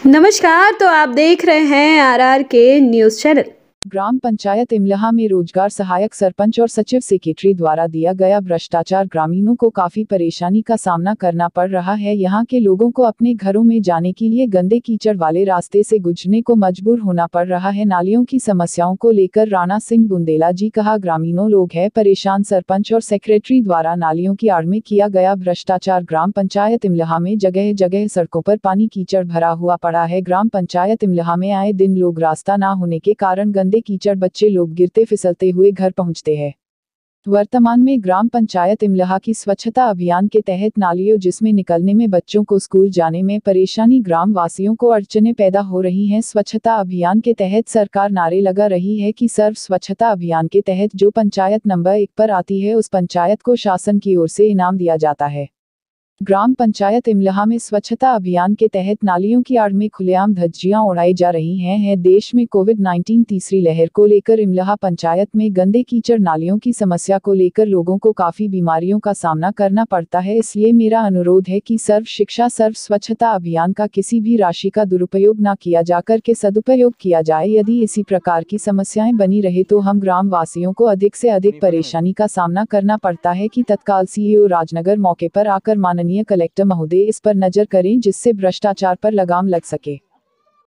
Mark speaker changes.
Speaker 1: नमस्कार। तो आप देख रहे हैं आरआर के न्यूज़ चैनल।
Speaker 2: ग्राम पंचायत इमलहा में रोजगार सहायक सरपंच और सचिव सेक्रेटरी द्वारा दिया गया भ्रष्टाचार ग्रामीणों को काफी परेशानी का सामना करना पड़ रहा है। यहां के लोगों को अपने घरों में जाने के लिए गंदे कीचड़ वाले रास्ते से गुजरने को मजबूर होना पड़ रहा है। नालियों की समस्याओं को लेकर राणा सिंह बुंदेला जी कहा, ग्रामीणों लोग है परेशान। सरपंच और सेक्रेटरी द्वारा नालियों की आड़ में किया गया भ्रष्टाचार। ग्राम पंचायत इमलहा में जगह जगह सड़कों पर पानी कीचड़ भरा हुआ पड़ा है। ग्राम पंचायत इमलहा में आए दिन लोग रास्ता न होने के कारण गंदे कीचड़ बच्चे लोग गिरते फिसलते हुए घर पहुंचते हैं। वर्तमान में ग्राम पंचायत इमलहा की स्वच्छता अभियान के तहत नालियों जिसमें निकलने में बच्चों को स्कूल जाने में परेशानी, ग्राम वासियों को अड़चनें पैदा हो रही हैं। स्वच्छता अभियान के तहत सरकार नारे लगा रही है कि सर्व स्वच्छता अभियान के तहत जो पंचायत नंबर 1 पर आती है उस पंचायत को शासन की ओर से इनाम दिया जाता है। ग्राम पंचायत इमलहा में स्वच्छता अभियान के तहत नालियों की आड़ में खुलेआम धज्जियां उड़ाई जा रही हैं। देश में कोविड-19 तीसरी लहर को लेकर इमलहा पंचायत में गंदे कीचड़ नालियों की समस्या को लेकर लोगों को काफी बीमारियों का सामना करना पड़ता है। इसलिए मेरा अनुरोध है कि सर्व शिक्षा सर्व स्वच्छता अभियान का किसी भी राशि का दुरुपयोग न किया जाकर के सदुपयोग किया जाए। यदि इसी प्रकार की समस्याएं बनी रहे तो हम ग्राम वासियों को अधिक से अधिक परेशानी का सामना करना पड़ता है कि तत्काल सीईओ राजनगर मौके पर आकर माननीय कलेक्टर महोदय इस पर नजर करें जिससे भ्रष्टाचार पर लगाम लग सके।